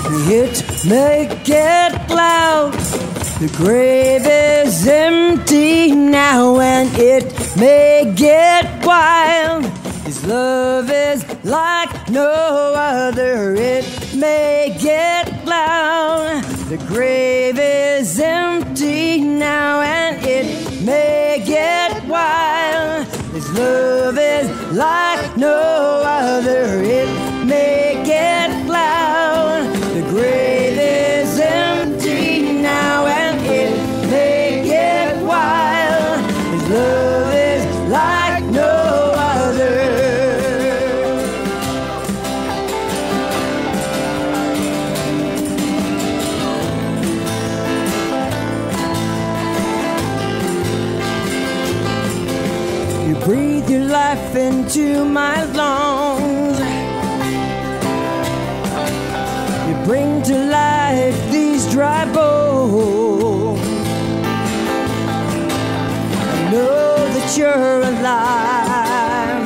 It may get loud, the grave is empty now, and it may get wild. His love is like no other. It may get loud, the grave is empty now, and it may get wild. His love is like no other. It may get loud, the grave is empty now, and it may get wild. His love is like no other. You breathe your life into my lungs. You bring to life these dry bones. I know that you're alive.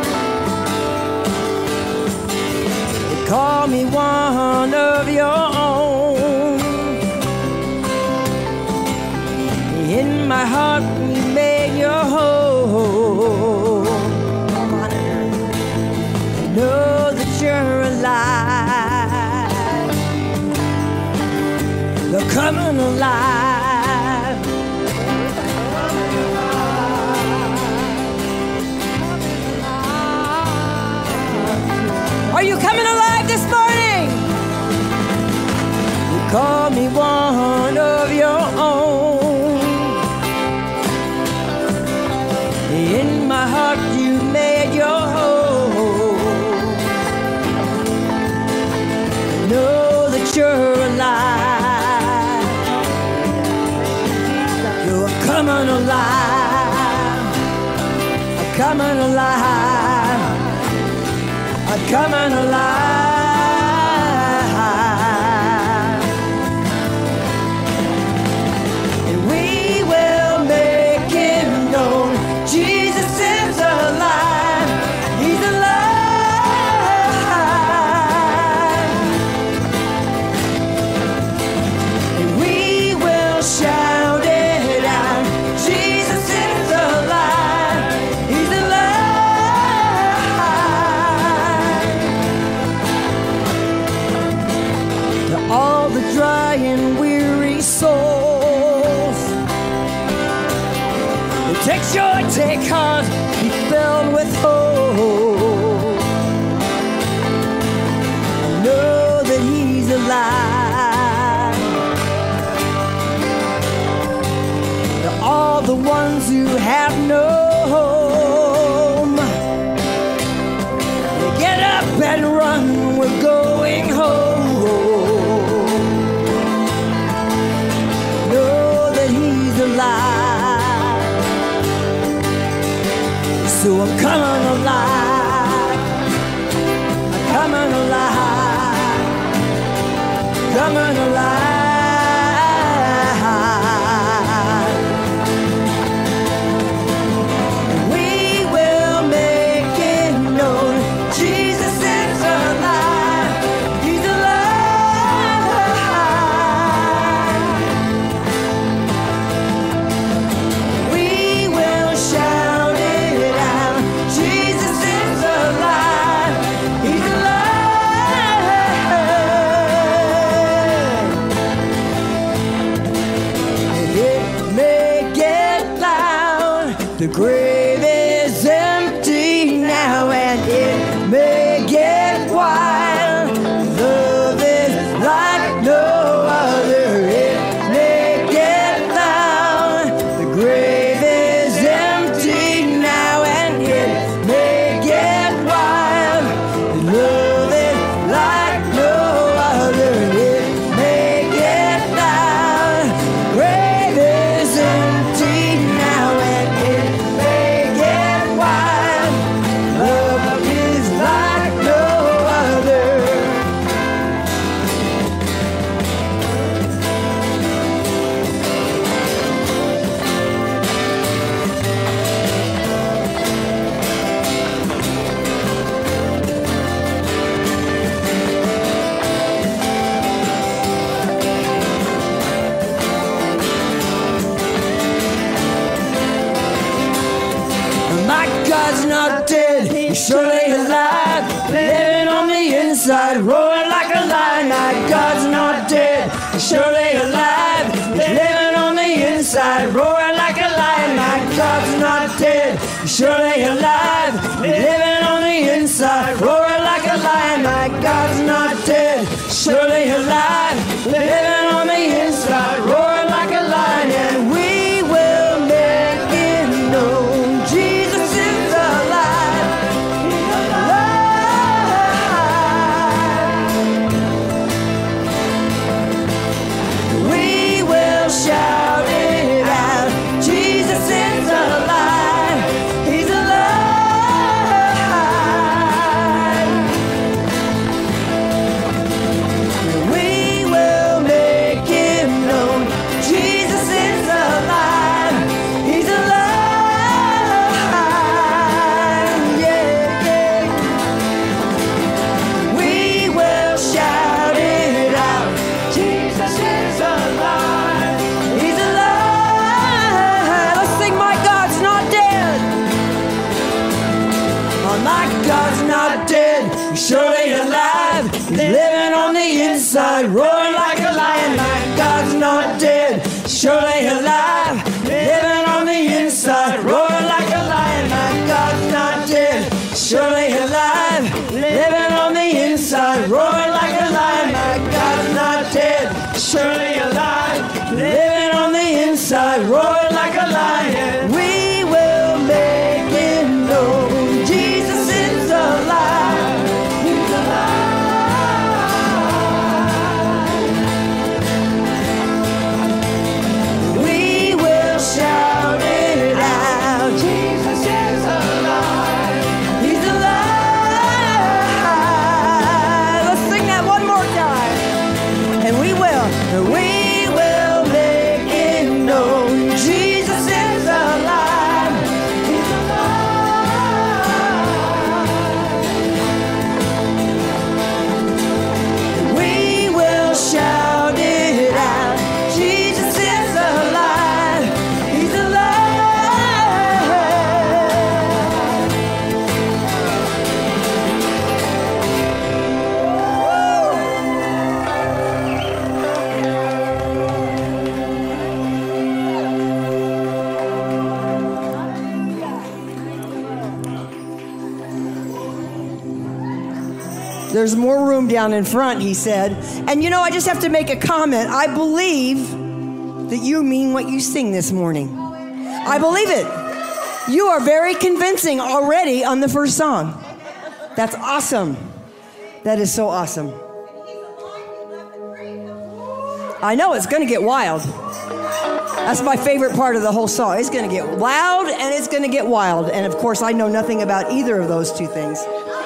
You call me one of your own. In my heart you made your home. I know that you're alive. You're coming alive. Are you coming alive this morning? You call me one of your own. In my heart you made your home. I know that you're alive. You're coming alive. I'm coming alive. I'm coming alive. And we will make him known. Jesus is alive. He's alive. And we will shout it out. Jesus is alive. He's alive. To all the dry and weary souls, take joy, take heart, be filled with hope. I know that he's alive. To all the ones who have no home, get up and run, we're going home. Know that he's alive. So I'm coming alive. I'm coming alive. Coming alive. We will make it known. Jesus is alive. He's alive. We will shout it out. Jesus is alive. He's alive. surely alive, living on the inside, roaring like a lion. My God's not dead, surely alive, living on the inside, roaring like a lion. My God's not dead, surely alive, living on the inside, roaring like a lion. My God's not dead, surely alive, living on the inside, roaring like a lion. And we will make it known, Jesus is alive. He's alive. We will shout it out, Jesus is alive. He's alive. We will make him known, Jesus is alive. He's alive. Yeah, yeah. We will shout it out, Jesus is alive. He's alive. Let's sing, my God's not dead. Oh, my God's not dead, he's surely alive. He's living on the inside, roaring like a lion. My God's not dead, surely alive, living on the inside, roaring like a lion. My God's not dead, surely alive, living on the inside, roaring like a lion. My God's not dead, surely alive, living on the inside, roaring like a lion. We will make it known, Jesus is alive. He's alive. We will shout it out, Jesus is alive. He's alive. Let's sing that one more time. And we will make it known, Jesus is alive. He's alive. We will shout it out, Jesus is alive. He's There's more room down in front, he said. And you know, I just have to make a comment. I believe that you mean what you sing this morning. I believe it. You are very convincing already on the first song. That's awesome. That is so awesome. I know, it's going to get wild. That's my favorite part of the whole song. It's going to get loud and it's going to get wild. And of course, I know nothing about either of those two things.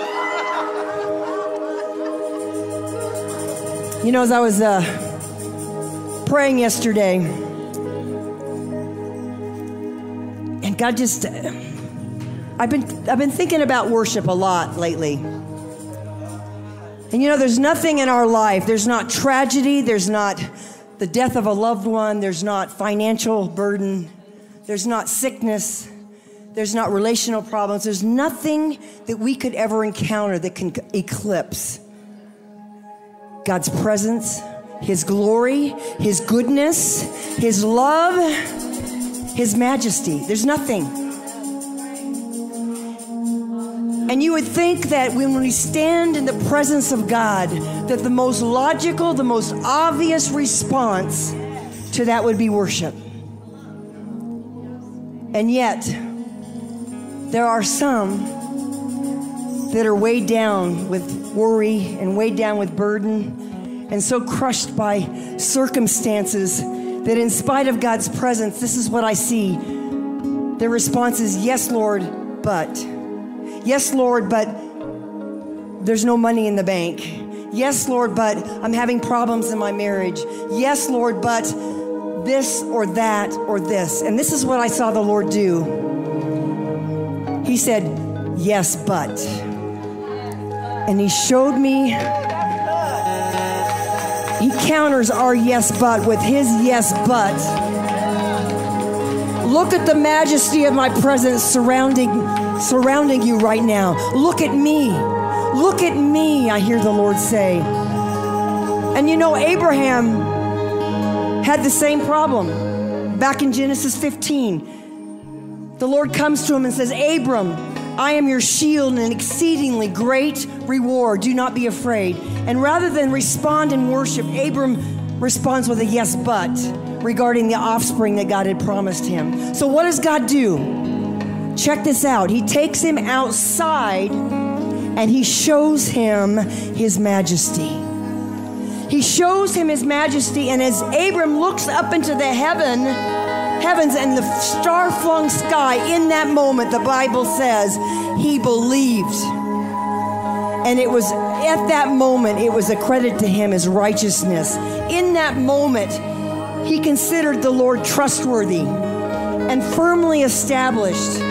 You know, as I was praying yesterday, and God just, I've been thinking about worship a lot lately. And you know, there's nothing in our life, there's not tragedy, there's not the death of a loved one, there's not financial burden, there's not sickness, there's not relational problems, there's nothing that we could ever encounter that can eclipse God's presence, His glory, His goodness, His love, His majesty. There's nothing. And you would think that when we stand in the presence of God, that the most logical, the most obvious response to that would be worship. And yet, there are some that are weighed down with worry and weighed down with burden and so crushed by circumstances that in spite of God's presence, this is what I see. Their response is, yes, Lord, but. Yes, Lord, but there's no money in the bank. Yes, Lord, but I'm having problems in my marriage. Yes, Lord, but this or that or this. And this is what I saw the Lord do. He said, yes, but. And He showed me, He counters our yes, but with His yes, but. Look at the majesty of my presence surrounding surrounding you right now. Look at me. Look at me, I hear the Lord say. And you know, Abraham had the same problem. Back in Genesis 15, the Lord comes to him and says, Abram, I am your shield and an exceedingly great reward. Do not be afraid. And rather than respond in worship, Abram responds with a yes, but regarding the offspring that God had promised him. So what does God do? Check this out. He takes him outside and he shows him his majesty. He shows him his majesty, and as Abram looks up into the heavens and the star-flung sky, in that moment, the Bible says, he believed. And it was at that moment, it was accredited to him as righteousness. In that moment, he considered the Lord trustworthy and firmly established.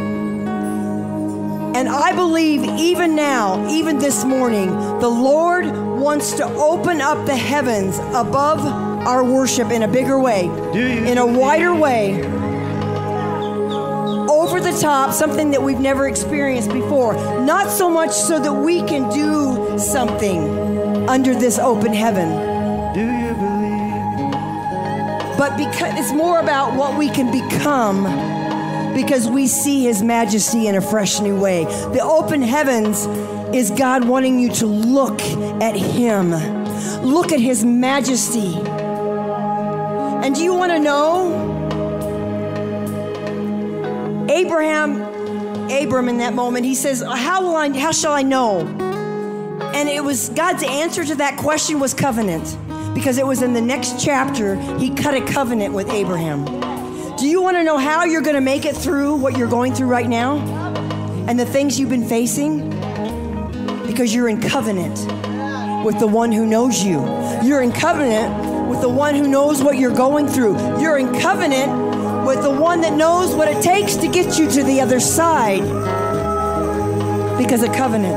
And I believe even now, even this morning, the Lord wants to open up the heavens above our worship in a bigger way, in a wider way, over the top, something that we've never experienced before. Not so much so that we can do something under this open heaven, but because it's more about what we can become, because we see his majesty in a fresh new way. The open heavens is God wanting you to look at him. Look at his majesty. And do you want to know? Abram in that moment, he says, how shall I know? And it was God's answer to that question was covenant. Because it was in the next chapter, he cut a covenant with Abraham. Do you want to know how you're going to make it through what you're going through right now? And the things you've been facing? Because you're in covenant with the one who knows you. You're in covenant with the one who knows what you're going through. You're in covenant with the one that knows what it takes to get you to the other side. Because of covenant.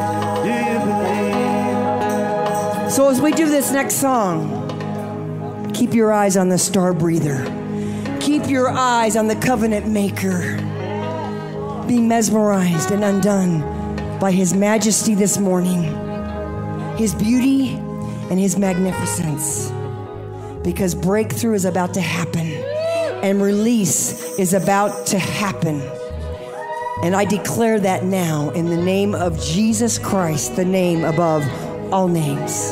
So as we do this next song, keep your eyes on the star breather. Keep your eyes on the covenant maker. Be mesmerized and undone by his majesty this morning, his beauty and his magnificence. Because breakthrough is about to happen and release is about to happen. And I declare that now in the name of Jesus Christ, the name above all names.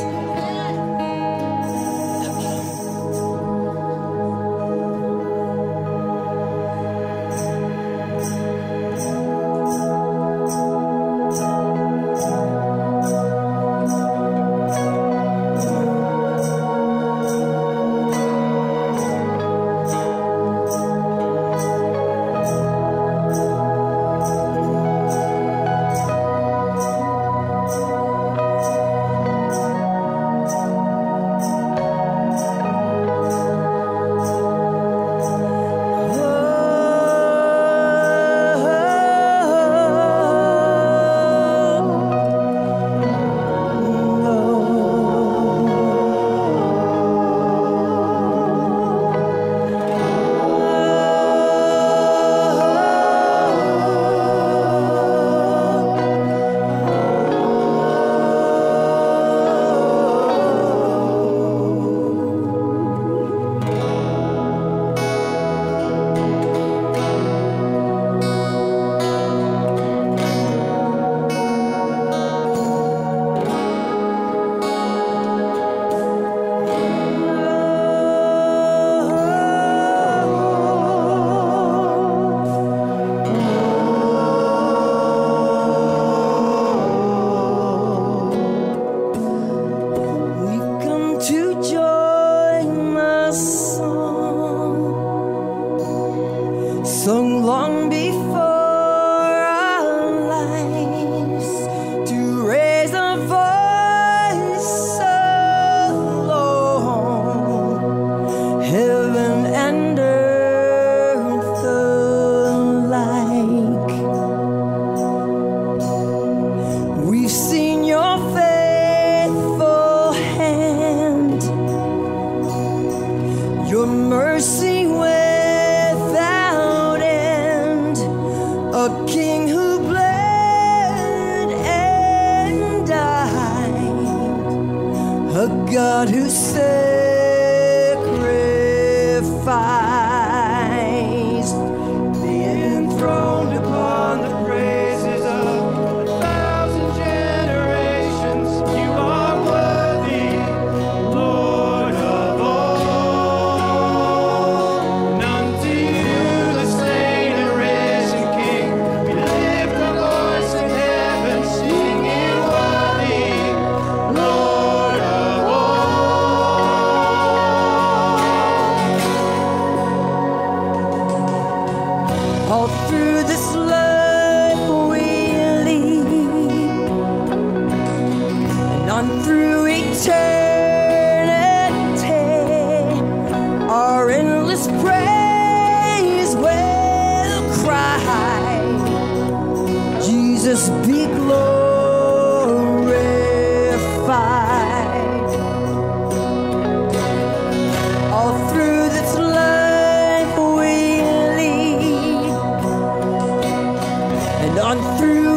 a God who sacrificed, being enthroned upon the praises of 1,000 generations. You are worthy, Lord of all. And unto you, the slain and risen King, we lift our voice in heaven, singing worthy, Lord of all through this life we lead, and on through eternity, our endless praise will cry, Jesus be glorified. All through this life we lead, and on through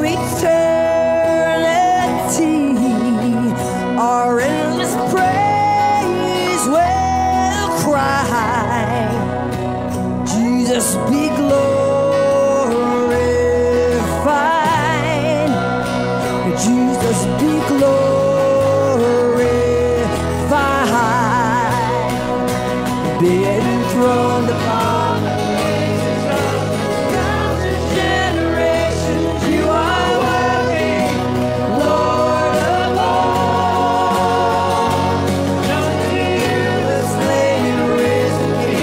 eternity, our endless praise will cry, Jesus be glorified, Jesus be glorified, be enthroned upon the praises of 1,000 generations. You are worthy, Lord of all. Unto you, the slain and risen King,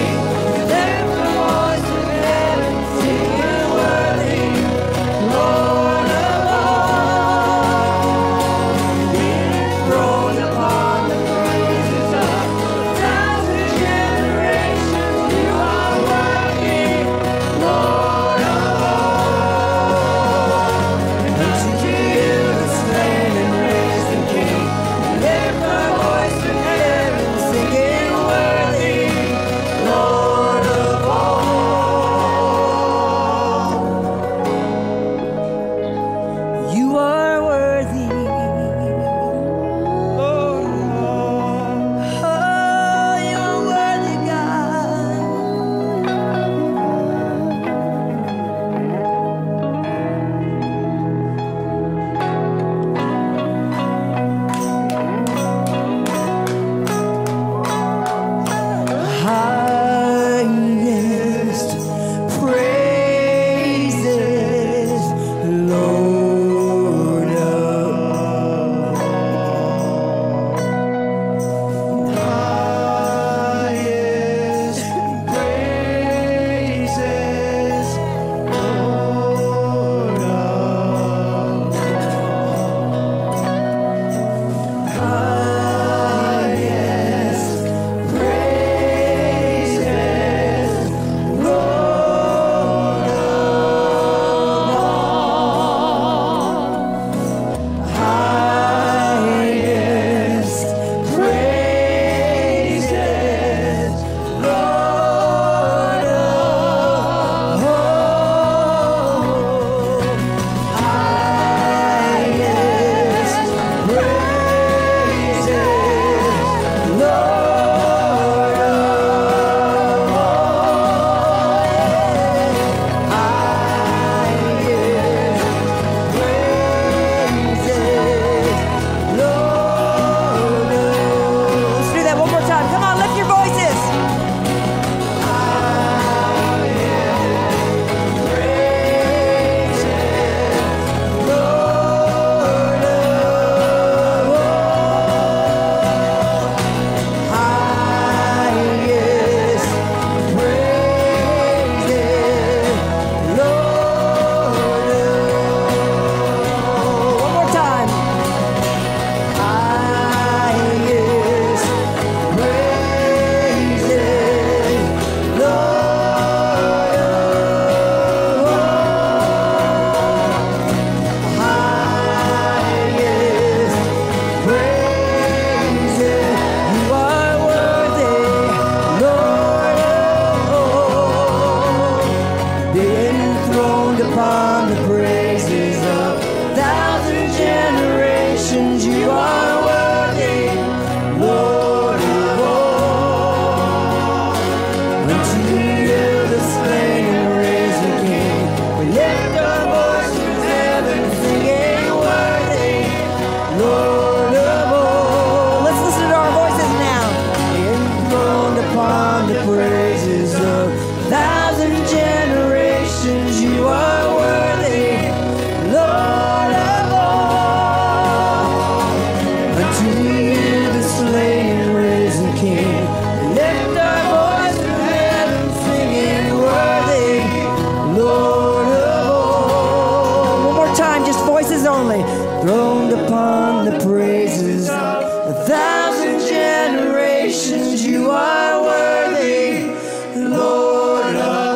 nations, you are worthy, Lord of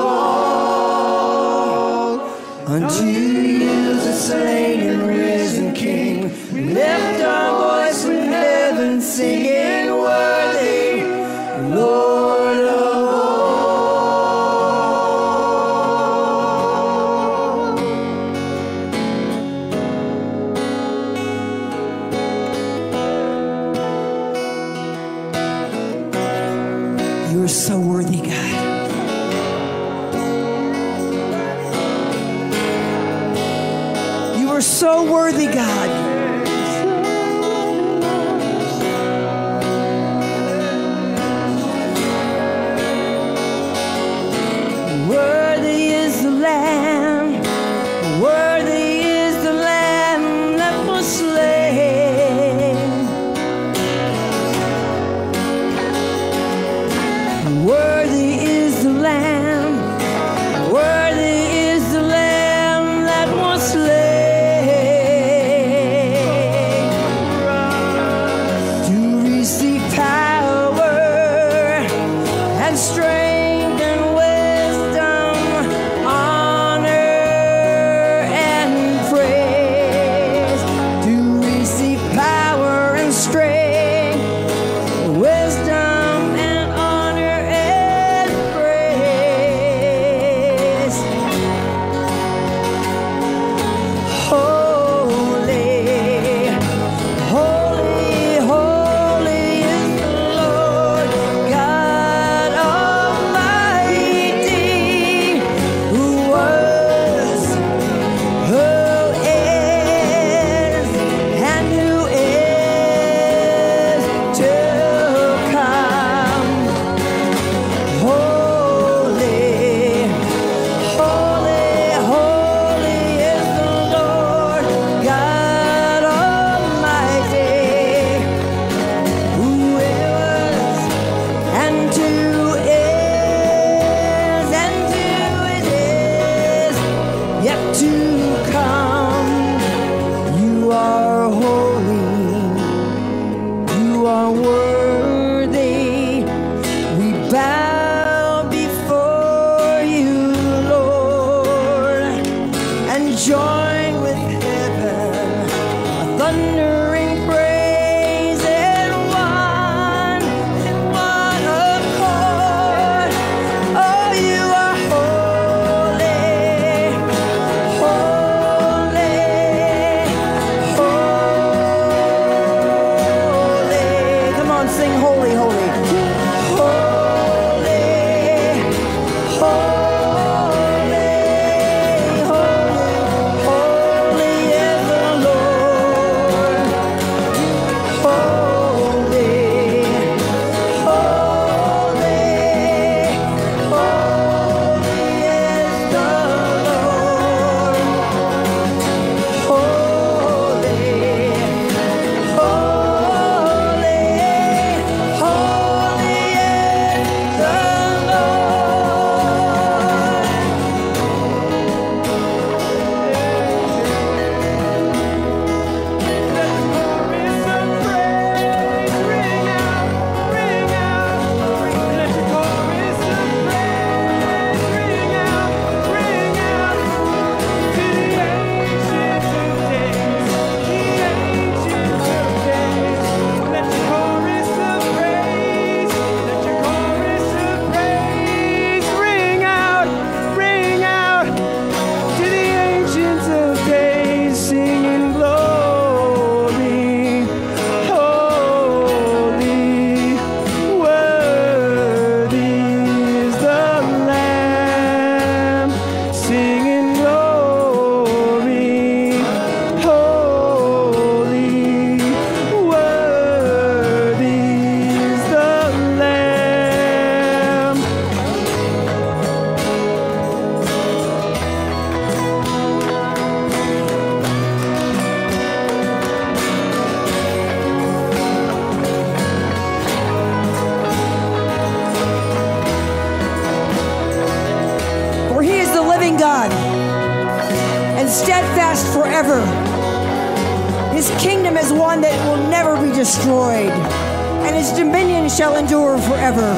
all. Unto you the slain and risen King, we lift our voice with heaven singing, worthy, Lord of all. You are so worthy, God. You are so worthy, God. Worthy is the Lamb, worthy is the Lamb that was slain. Worthy is the Lamb, worthy is the Lamb that was slain. To receive power and strength and wisdom, honor and praise. To receive power and strength, wisdom and honor and praise. Holy, holy, holy is the Lord God Almighty, who was, who is, and who is to come. Holy, holy, holy is the Lord God Almighty, who is, and who is, and who is yet to come. You are holy, you are worthy. We bow before you, Lord, and join with heaven, a thundering praise in one accord. Oh, you are holy, holy, holy. Come on, sing holy, holy. Holy, holy, holy, holy is the Lord. Holy, holy, holy is the Lord. Holy, holy, holy is the God and steadfast forever. His kingdom is one that will never be destroyed. and his dominion shall endure forever.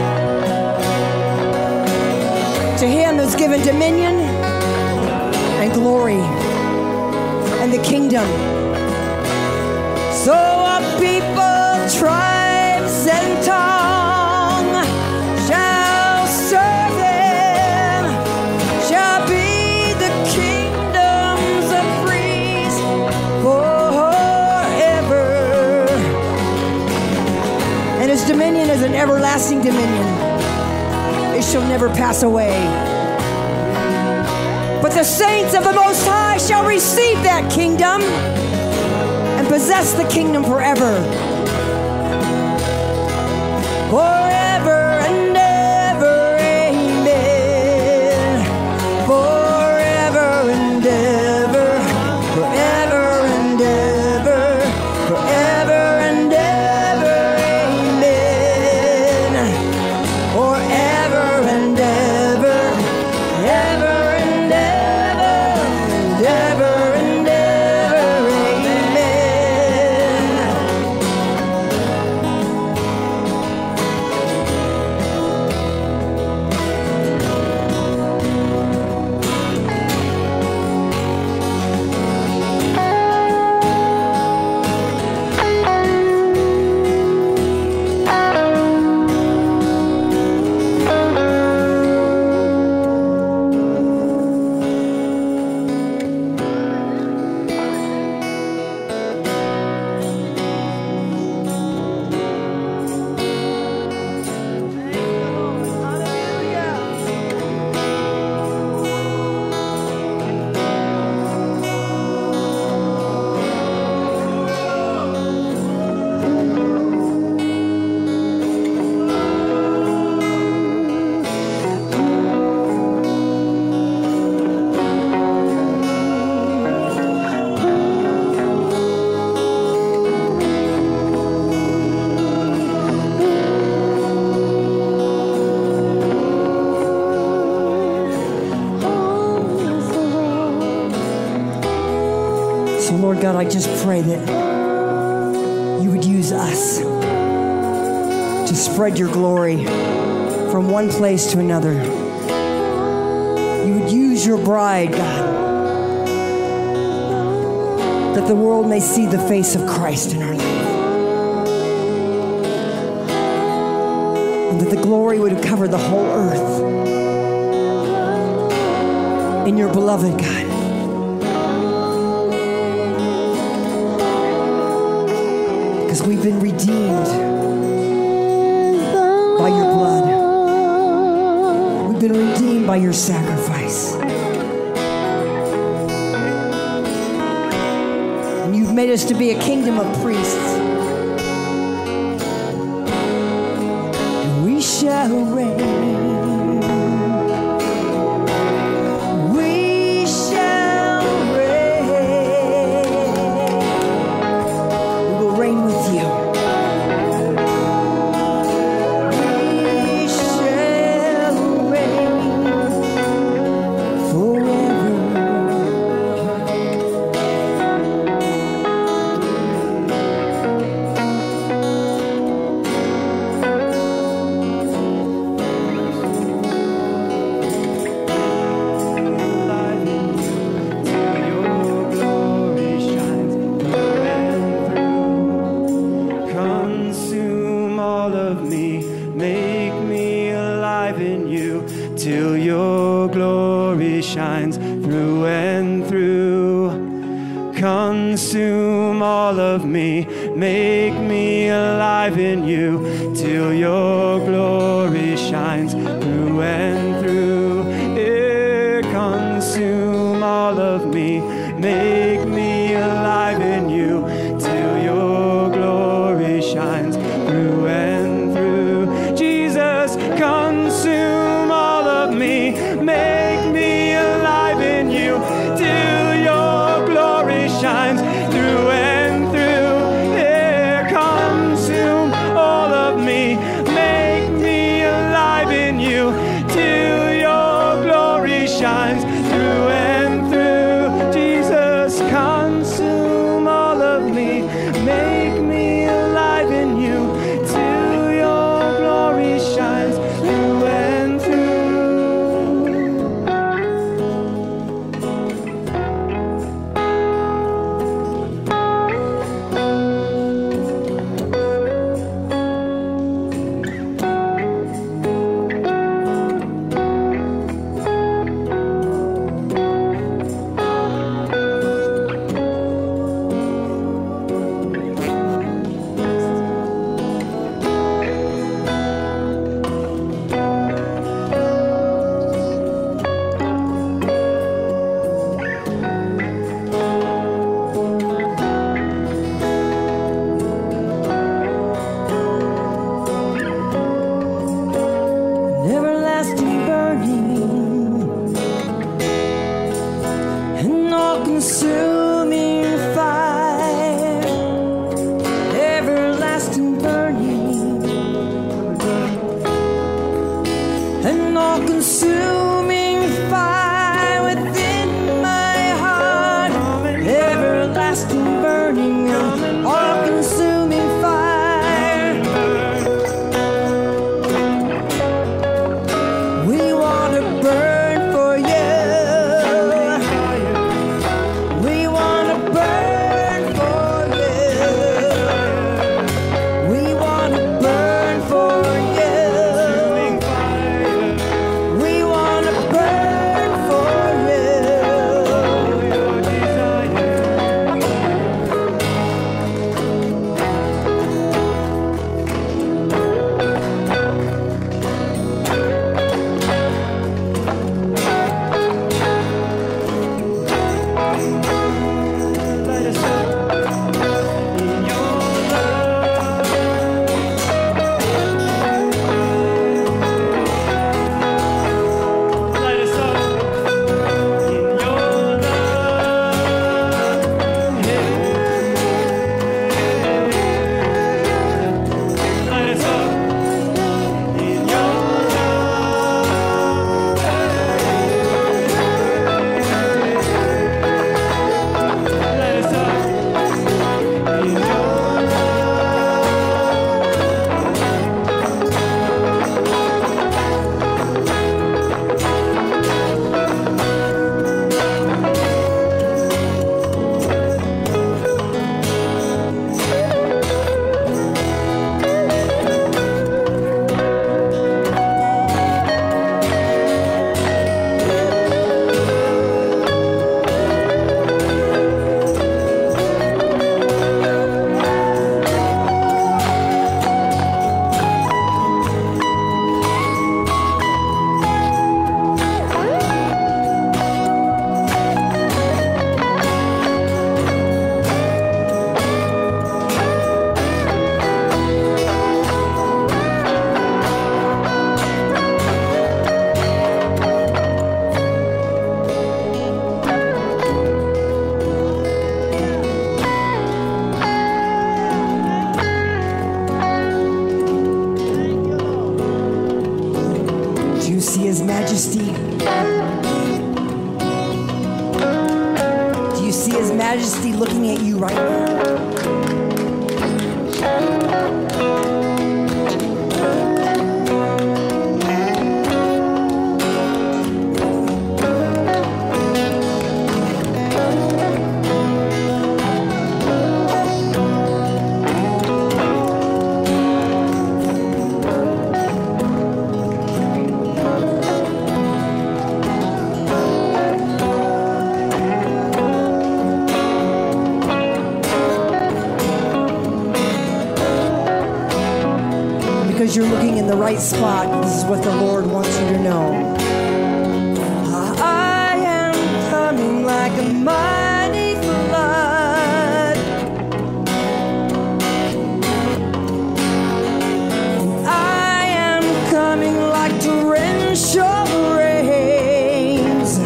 To him is given dominion and glory and the kingdom. So a people, tribes, and tongue shall serve him, shall be the kingdoms of priests forever. And his dominion is an everlasting dominion. It shall never pass away. But the saints of the Most High shall receive that kingdom and possess the kingdom forever. Forever and ever, amen. Forever and ever, forever and ever, forever and ever, amen. Forever and ever, ever and ever, and ever and ever, amen. So Lord God, I just pray that you would use us to spread your glory from one place to another. You would use your bride, God, that the world may see the face of Christ in our life. And that the glory would cover the whole earth in your beloved, God. Because we've been redeemed by your blood. We've been redeemed by your sacrifice. And you've made us to be a kingdom of priests. And we shall reign. We shall reign. We will reign with you. We shall reign forever. Till your glory shines through and through. Consume all of me, make me alive in you, till your glory shines through and through. Yeah, consume all of me, make me alive in you, till your glory shines through and through. Jesus, consume all of me, make me alive in you, till your glory shines through and through. Yeah, consume all of me, make me alive in you, till all-consuming fire within my heart, everlasting burning, all-consuming fire. We want to burn for you. We want to burn for you. We want to burn for you. We want to burn for you. Light us up in your love. Light us up in your love. Light us up in your love. Light us up in your love. Do you see His majesty? Do you see His majesty looking at you right now? Because you're looking in the right spot, this is what the Lord wants you to know. I am coming like a mighty flood. I am coming like torrential rains.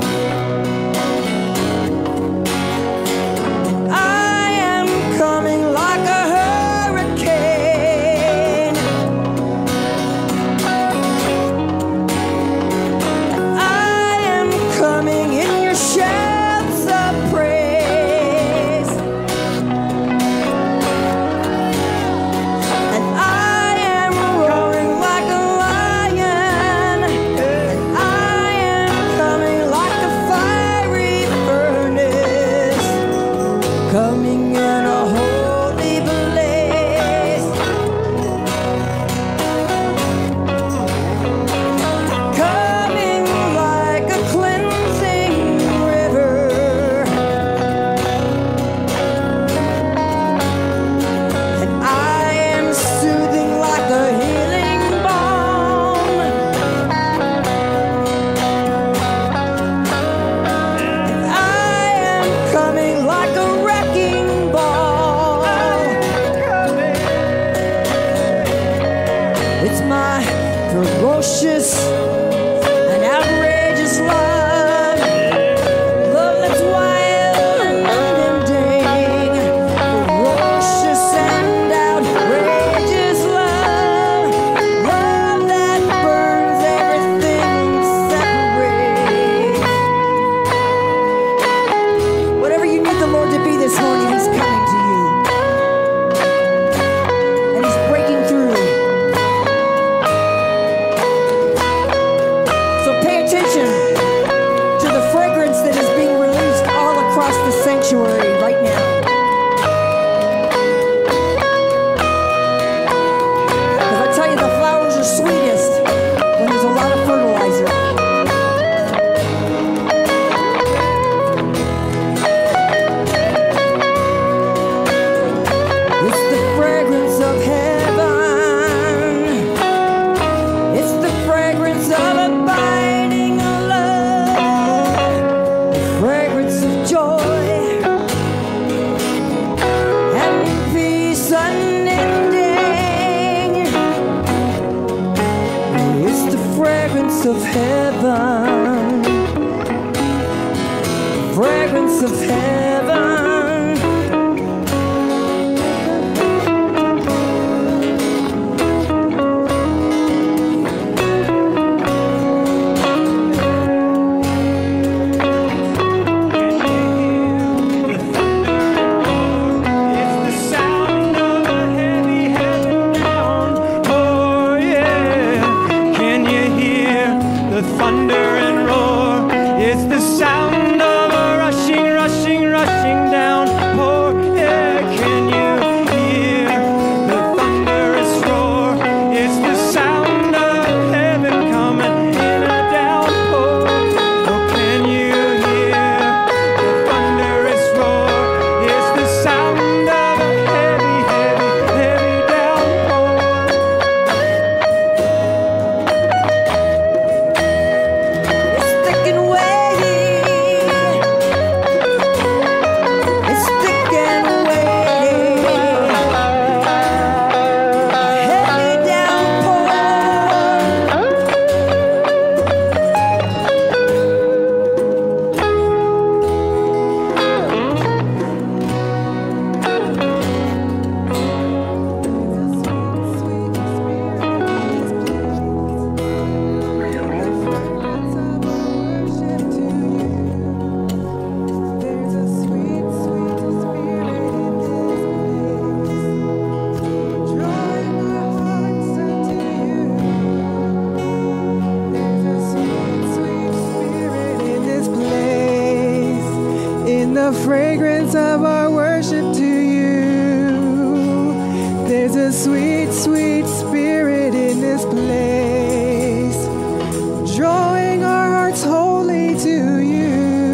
I am coming like a hurricane. I am coming in your shouts of praise. And I am roaring like a lion. And I am coming like a fiery furnace, coming in a holy blaze, coming like a cleansing river, and I am soothing like a healing balm, and I am coming like a wrecking ball. It's my ferocious and outrageous love, love that's wild and unending, ferocious and outrageous love, love that burns everything fragrance of heaven, fragrance of heaven. The fragrance of our worship to you. There's a sweet, sweet spirit in this place, drawing our hearts wholly to you.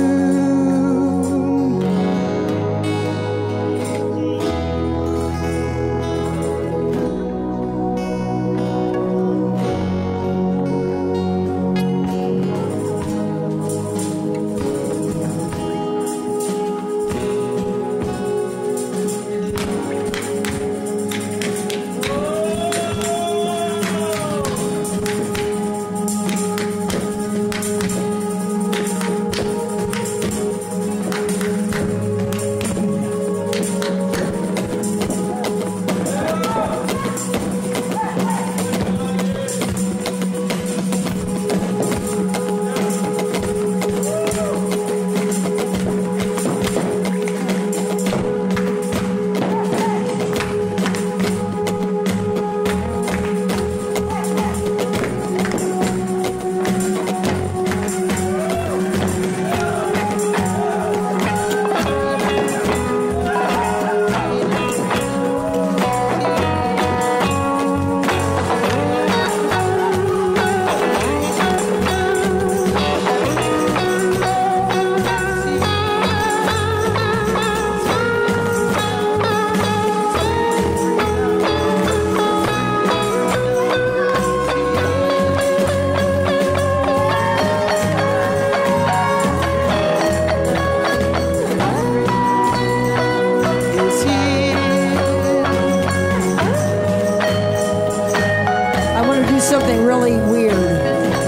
Something really weird.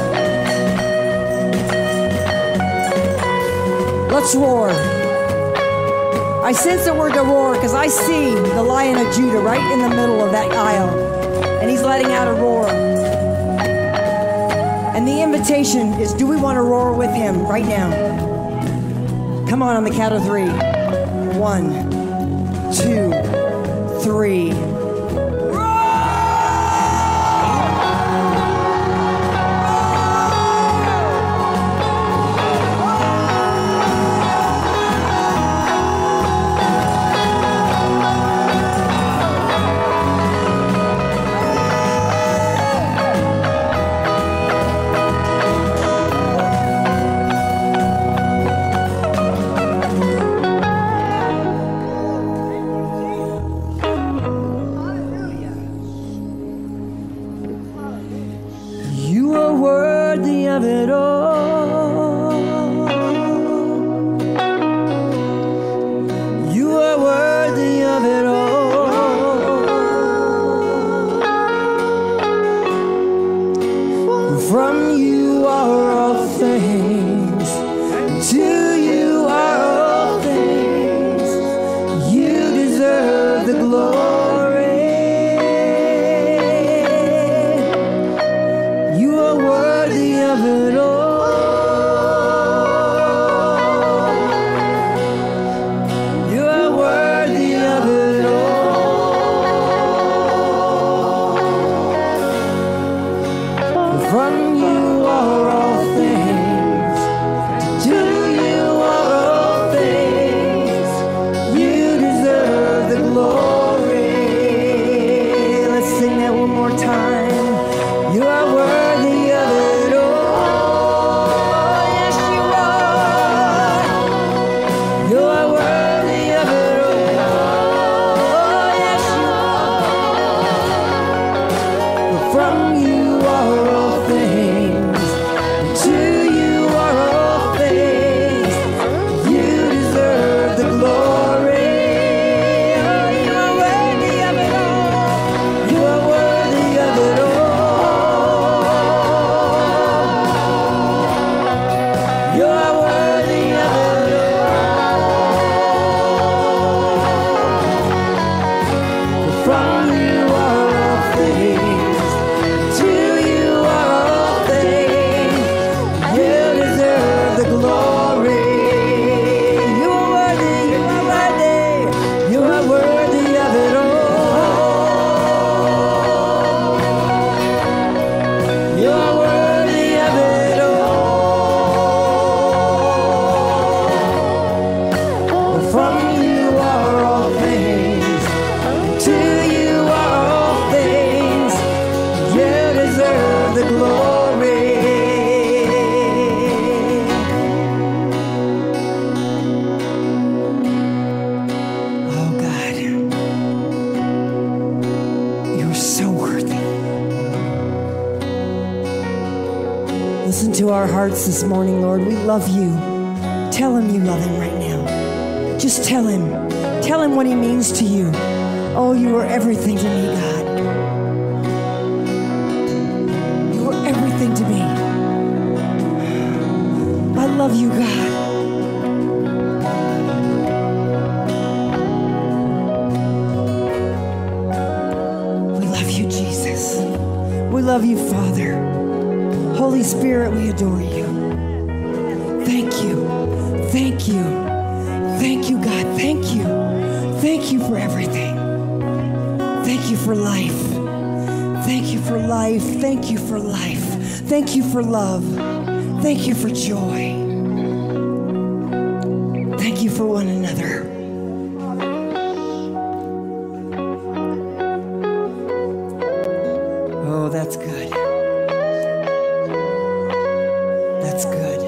Let's roar. I sense that we're to roar because I see the Lion of Judah right in the middle of that aisle, and he's letting out a roar. And the invitation is, do we want to roar with him right now? Come on the count of 3. 1, 2, 3. You are worthy of it all. You are worthy of it all. From you are all things. To you are all things. You deserve the glory. You are worthy of it all. You are worthy of it all. From you are all things. To you are all things. You deserve the glory. Let's sing that one more time. You are worthy of it all. Yes, you are. You are worthy of it all. Yes, you are. From you are all things. To you are all things. You deserve the glory. Oh, you are worthy of it all. You are worthy of it all. You are worthy of it all. From you are all things. To you are all things. You deserve the glory. You are worthy. You are worthy. You are worthy of it all. You are worthy of it all. From you are all things. To you are all things. You deserve the glory. Oh God, you're so worthy. Listen to our hearts this morning, Lord. We love you. Tell him you love him right now. Just tell him. Tell him what he means to you. Oh, you are everything to me, God. You are everything to me. I love you, God. We love you, Jesus. We love you, Father. Holy Spirit, we adore you. Thank you. Thank you. Thank you, God. Thank you. Thank you for everything. Thank you for life. Thank you for life. Thank you for life. Thank you for love. Thank you for joy. Thank you for one another. Oh, that's good. That's good.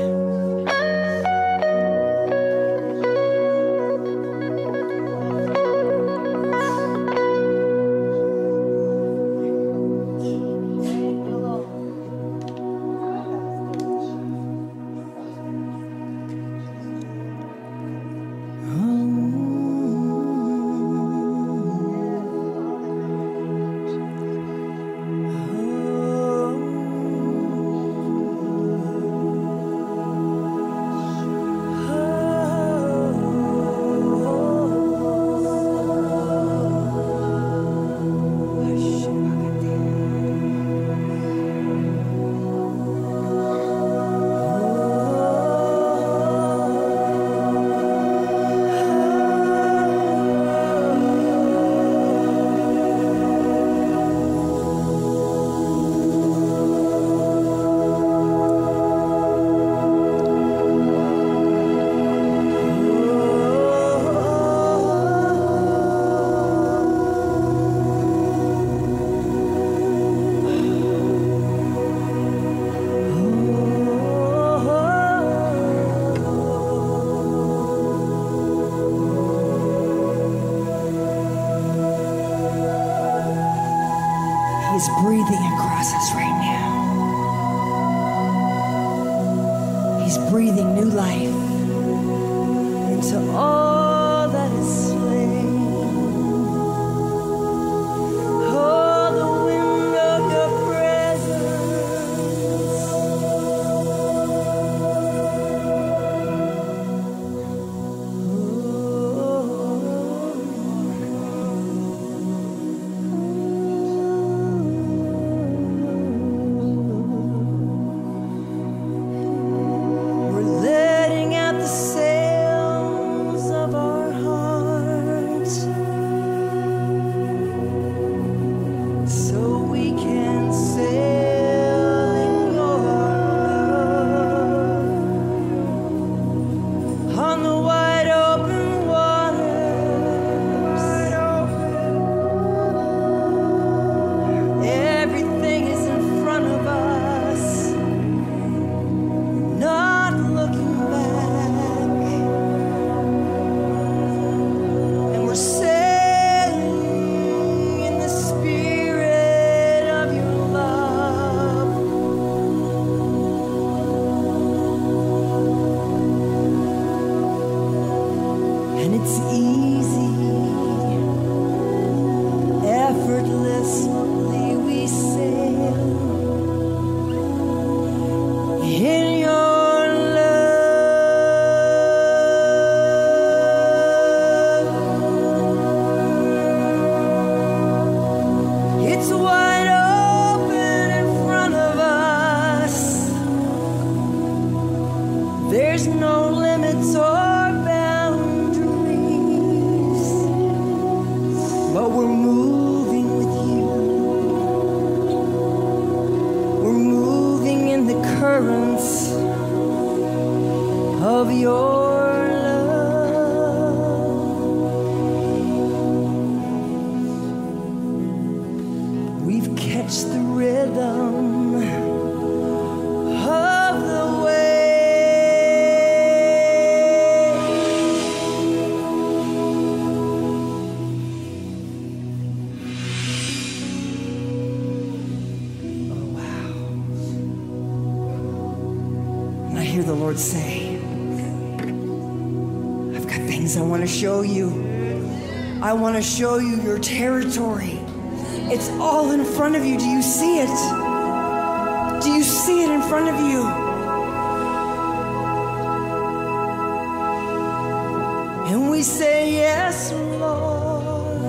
He's breathing across us right now. He's breathing new life into all that is slain. Oh, the wind of your presence the rhythm of the I hear the Lord say, I've got things I want to show you. I want to show you your territory. It's all in front of you. Do you see it? Do you see it in front of you? And we say, yes, Lord.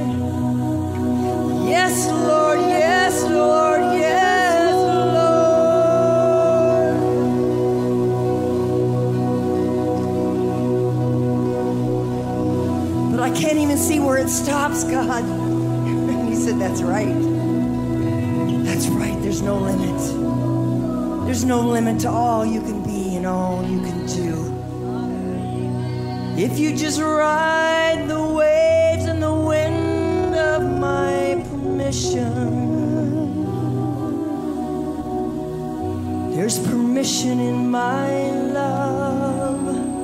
Yes, Lord. Yes, Lord. Yes, Lord. But I can't even see where it stops, God. He said, that's right. That's right. There's no limit. There's no limit to all you can be and all you can do. If you just ride the waves and the wind of my permission, there's permission in my love.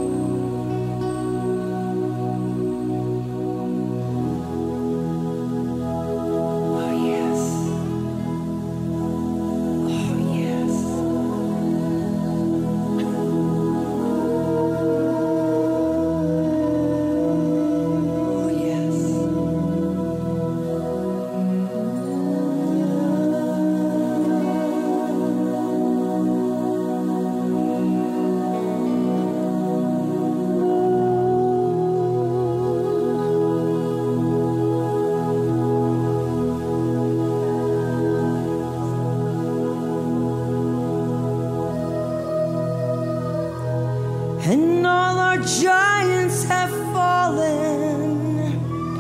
And all our giants have fallen.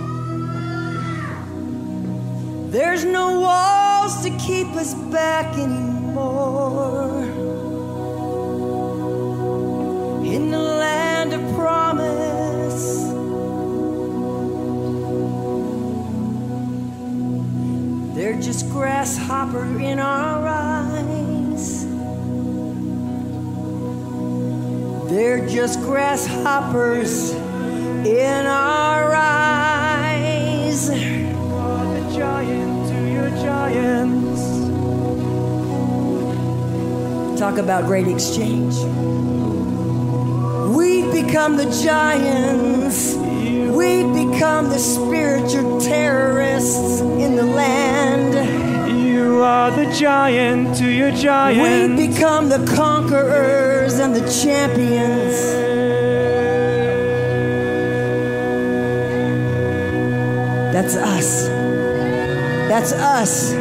There's no walls to keep us back anymore. In the land of promise, they're just grasshopper in our eyes. They're just grasshoppers in our eyes. You are the giant to your giants. Talk about great exchange. We become the giants. We become the spiritual terrorists in the land. You are the giant to your giants. We become the conquerors and the champions. That's us. That's us.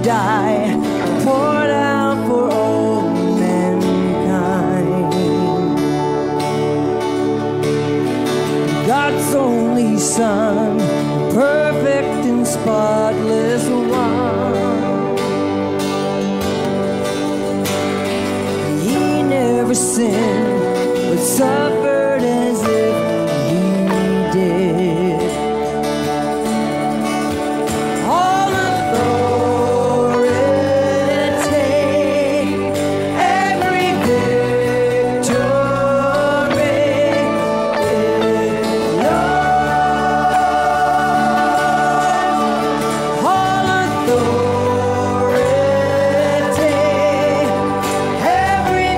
die, poured out for all mankind. God's only Son, perfect and spotless one. He never sinned, but suffered as if he did. All authority, every victory is yours. All authority, every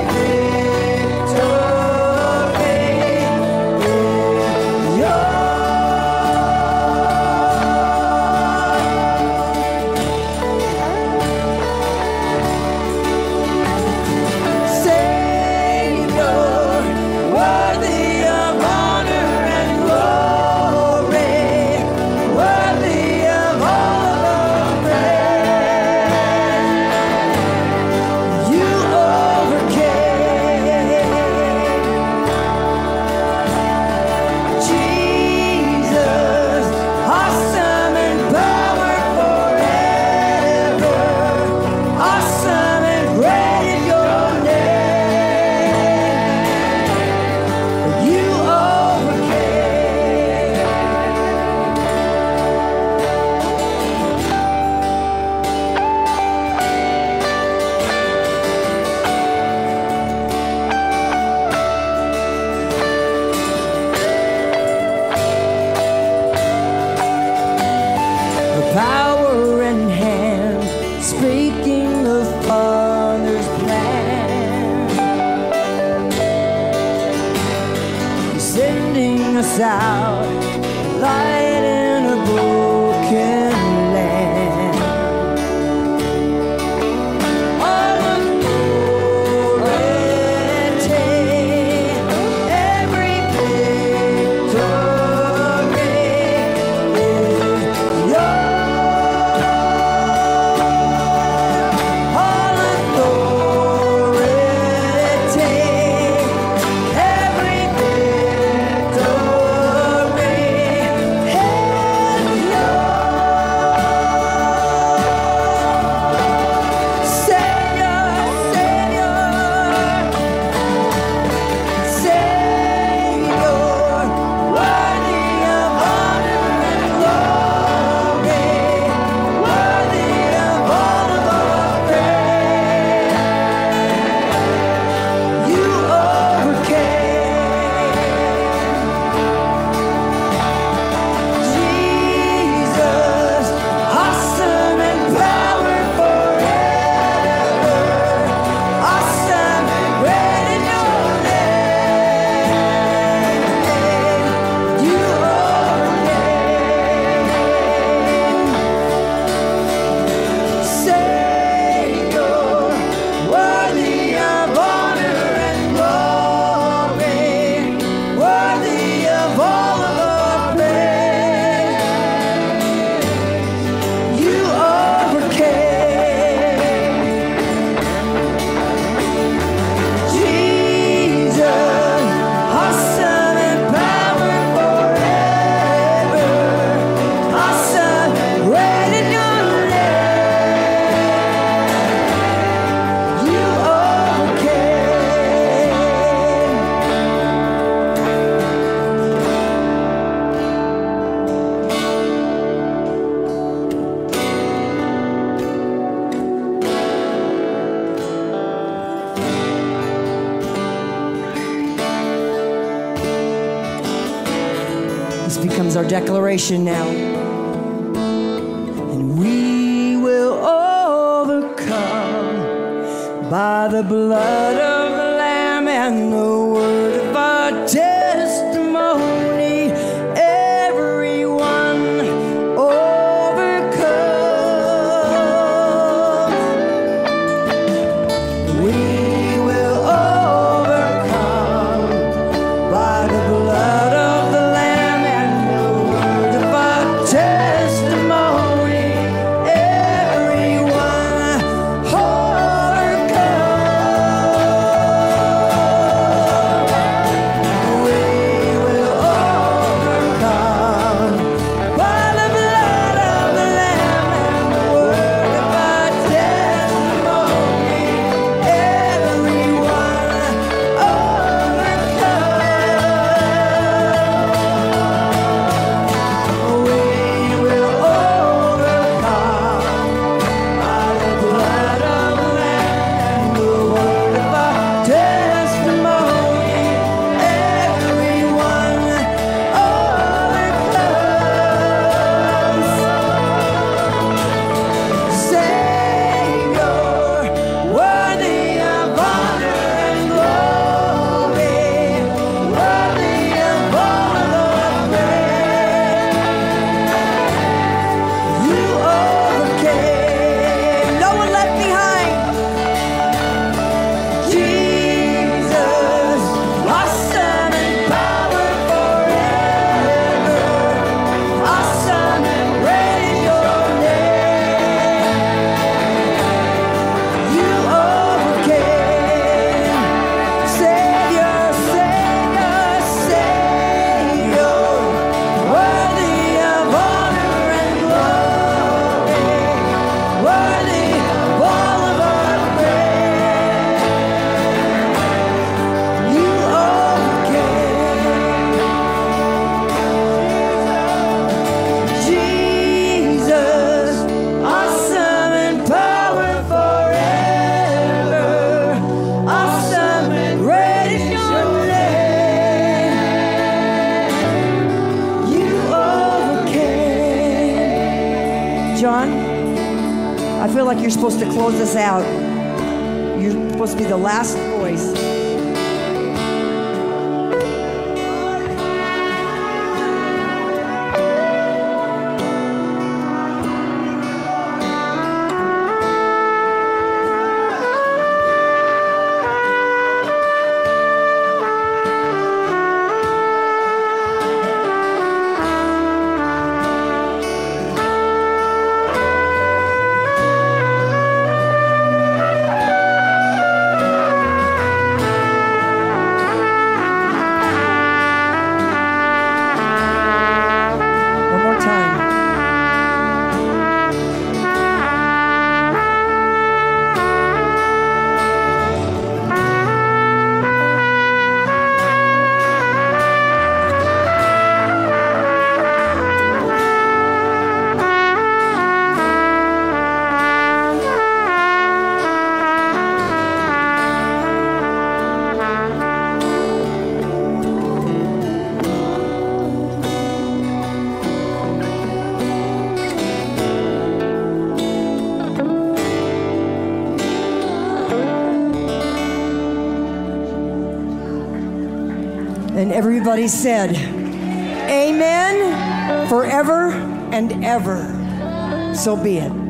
power and hand, speaking the Father's plan, sending us out, light in a broken land. All authority, every victory is yours. All authority, every victory is yours. Savior, Savior, worthy of honor and glory, worthy of all of our praise. You overcame. Jesus, awesome and power forever, awesome and great in your name. You overcame. Savior, worthy of honor and glory, worthy of all of our praise. You overcame. Jesus, awesome and power forever, awesome, great in your name. You This becomes our declaration now. And we will overcome by the blood of the Lamb and the word of our testimony. Everyone overcome. We will overcome by the blood of the Lamb and the word of our testimony. Everyone John, I feel like you're supposed to close us out. You're supposed to be the last voice. And everybody said, amen, forever and ever. So be it.